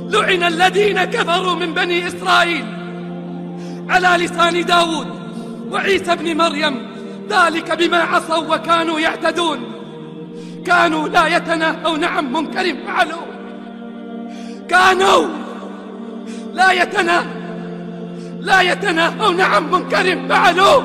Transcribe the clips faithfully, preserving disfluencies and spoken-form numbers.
لعن الذين كفروا من بني إسرائيل على لسان داود وعيسى بن مريم، ذلك بما عصوا وكانوا يعتدون، كانوا لا يتناهون عن منكر فعلوه، كانوا لا يتناهون لا يتناهون عن منكر فعلوه،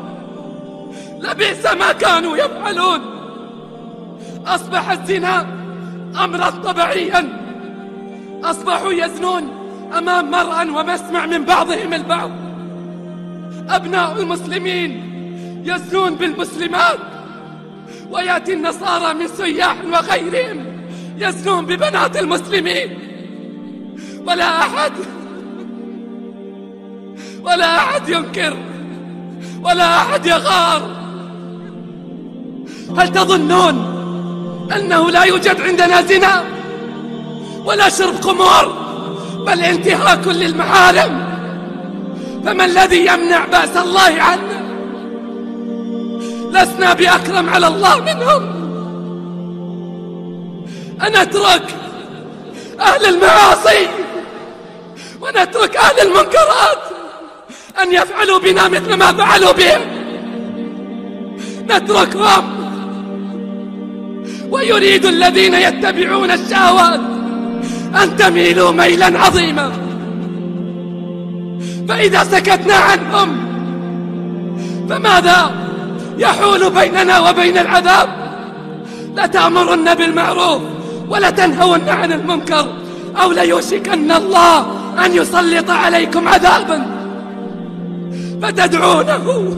لبئس ما كانوا يفعلون. أصبح الزنا أمرا طبيعيا، أصبحوا يزنون أمام مرأى ومسمع من بعضهم البعض. أبناء المسلمين يزنون بالمسلمات، ويأتي النصارى من سياح وغيرهم يزنون ببنات المسلمين، ولا أحد ولا أحد ينكر ولا أحد يغار. هل تظنون أنه لا يوجد عندنا زنا ولا شرب خمور بل انتهاك للمحارم؟ فما الذي يمنع بأس الله عنا؟ لسنا بأكرم على الله منهم. أن نترك أهل المعاصي ونترك أهل المنكرات أن يفعلوا بنا مثل ما فعلوا بهم، نتركهم. ويريد الذين يتبعون الشهوات أن تميلوا ميلا عظيما، فإذا سكتنا عنهم فماذا يحول بيننا وبين العذاب؟ لتأمرن بالمعروف ولتنهون عن المنكر، أو ليوشكن الله أن يسلط عليكم عذابا فتدعونه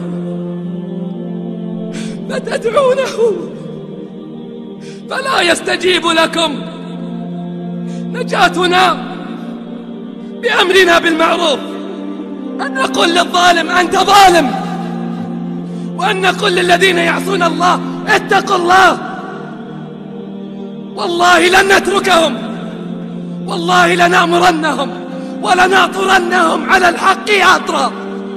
فتدعونه فلا يستجيب لكم. نجاتنا بأمرنا بالمعروف، أن نقول للظالم أنت ظالم، وأن نقول للذين يعصون الله اتقوا الله. والله لن نتركهم، والله لنأمرنهم ولنعطرنهم على الحق عطرا.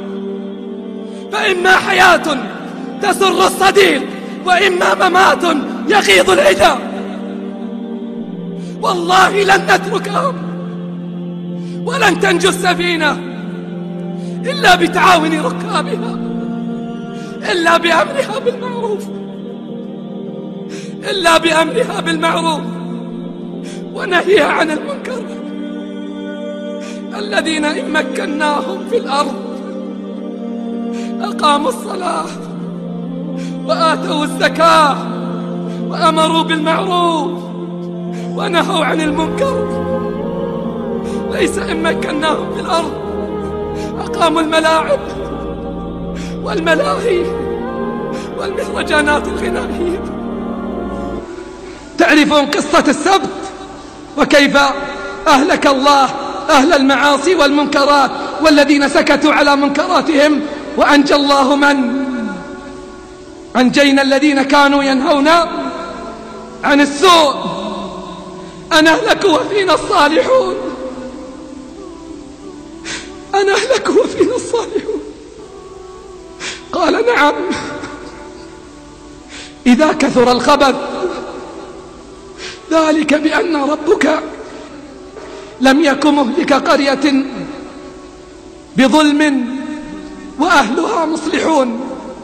فإما حياة تسر الصديق وإما ممات يغيظ العدا. والله لن نتركهم، ولن تنجو السفينة إلا بتعاون ركابها، إلا بأمرها بالمعروف إلا بأمرها بالمعروف ونهيها عن المنكر. الذين إن مكناهم في الأرض أقاموا الصلاة وآتوا الزكاة وأمروا بالمعروف ونهوا عن المنكر. ليس إن مكناهم في الأرض أقاموا الملاعب والملاهي والمهرجانات الغنائية. تعرفون قصة السبت وكيف أهلك الله أهل المعاصي والمنكرات والذين سكتوا على منكراتهم، وأنجى الله من أنجينا الذين كانوا ينهون عن السوء. أن أهلك وفينا الصالحون أن أهلك وفينا الصالحون. قال نعم، إذا كثر الخبث، ذلك بأن ربك لم يكن مهلك قرية بظلم وأهلها مصلحون.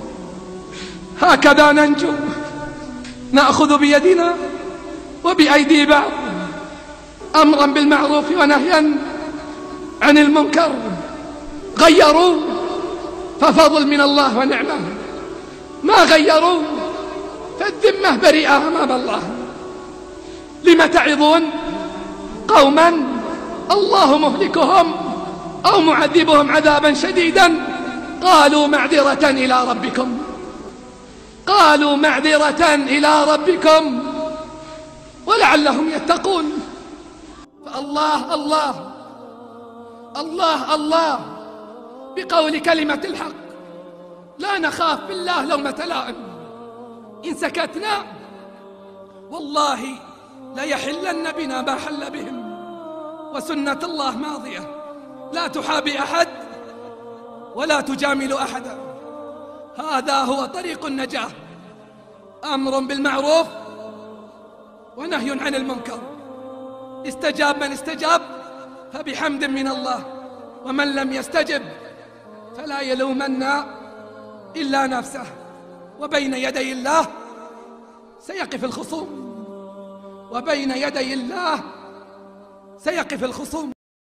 هكذا ننجو، نأخذ بيدنا وبأيدي بعض، أمرا بالمعروف ونهيا عن المنكر. غيروا ففضل من الله ونعمه، ما غيروا فالذمة بريئة أمام الله. لم تعظون قوما الله مهلكهم أو معذبهم عذابا شديدا قالوا معذرة إلى ربكم قالوا معذرة إلى ربكم ولعلهم يتقون. فالله الله الله الله بقول كلمة الحق، لا نخاف بالله لومة لائم. إن سكتنا والله ليحلن بنا ما حل بهم، وسنة الله ماضية لا تحابي أحد ولا تجامل أحدا. هذا هو طريق النجاة، أمر بالمعروف ونهي عن المنكر. استجاب من استجاب فبحمد من الله، ومن لم يستجب فلا يلومن إلا نفسه، وبين يدي الله سيقف الخصوم، وبين يدي الله سيقف الخصوم.